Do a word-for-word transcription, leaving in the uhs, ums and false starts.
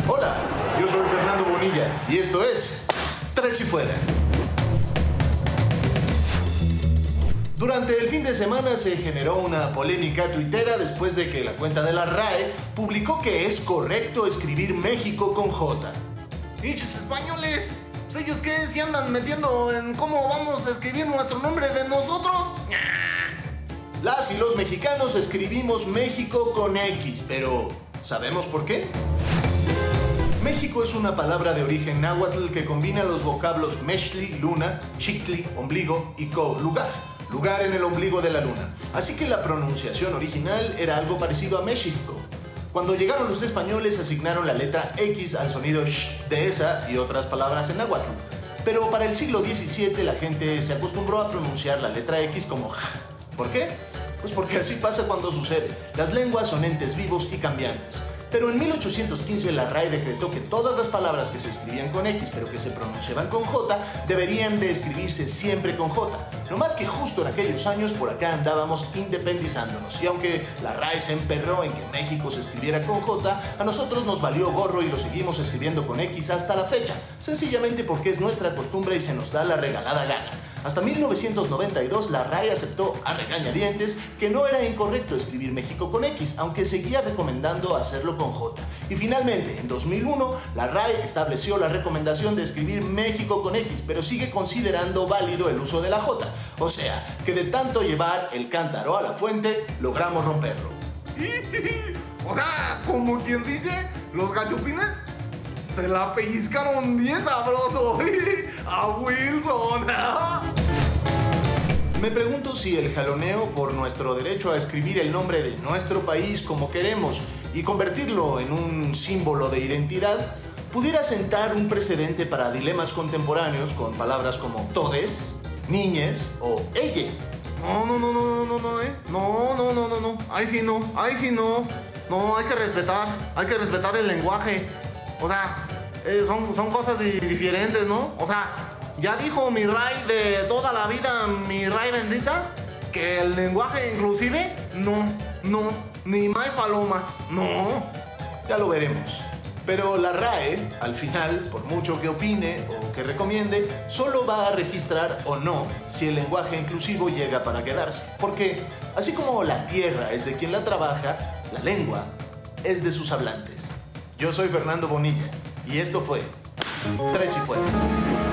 Hola, yo soy Fernando Bonilla y esto es Tres y Fuera. Durante el fin de semana se generó una polémica tuitera después de que la cuenta de la R A E publicó que es correcto escribir México con J. ¡Pinches españoles! ¿Ellos qué? ¿Se andan metiendo en cómo vamos a escribir nuestro nombre de nosotros? Las y los mexicanos escribimos México con X, pero ¿sabemos por qué? México es una palabra de origen náhuatl que combina los vocablos mextli, luna, xictli, ombligo y co, lugar. Lugar en el ombligo de la luna. Así que la pronunciación original era algo parecido a México. Cuando llegaron los españoles asignaron la letra X al sonido sh de esa y otras palabras en náhuatl. Pero para el siglo diecisiete la gente se acostumbró a pronunciar la letra X como j. ¿Por qué? Pues porque así pasa cuando sucede. Las lenguas son entes vivos y cambiantes. Pero en mil ochocientos quince la R A E decretó que todas las palabras que se escribían con X pero que se pronunciaban con J deberían de escribirse siempre con J. No más que justo en aquellos años por acá andábamos independizándonos. Y aunque la R A E se emperró en que México se escribiera con J, a nosotros nos valió gorro y lo seguimos escribiendo con X hasta la fecha. Sencillamente porque es nuestra costumbre y se nos da la regalada gana. Hasta mil novecientos noventa y dos la R A E aceptó a regañadientes que no era incorrecto escribir México con X, aunque seguía recomendando hacerlo con J. Y finalmente, en dos mil uno, la R A E estableció la recomendación de escribir México con X, pero sigue considerando válido el uso de la J. O sea, que de tanto llevar el cántaro a la fuente, logramos romperlo. O sea, como quien dice, los gachupines se la pellizcaron bien sabroso a Wilson. Me pregunto si el jaloneo por nuestro derecho a escribir el nombre de nuestro país como queremos y convertirlo en un símbolo de identidad pudiera sentar un precedente para dilemas contemporáneos con palabras como todes, niñes o elle. No, no, no, no, no, no, eh. No, no, no, no, no. Ahí sí no, ahí sí no. No, hay que respetar, hay que respetar el lenguaje. O sea, eh, son, son cosas diferentes, ¿no? O sea, ya dijo mi Ray de toda la vida, mi Ray bendita, que el lenguaje inclusive, no, no, ni más paloma, no. Ya lo veremos. Pero la R A E, al final, por mucho que opine o que recomiende, solo va a registrar o no si el lenguaje inclusivo llega para quedarse. Porque, así como la tierra es de quien la trabaja, la lengua es de sus hablantes. Yo soy Fernando Bonilla y esto fue Tres y Fuera.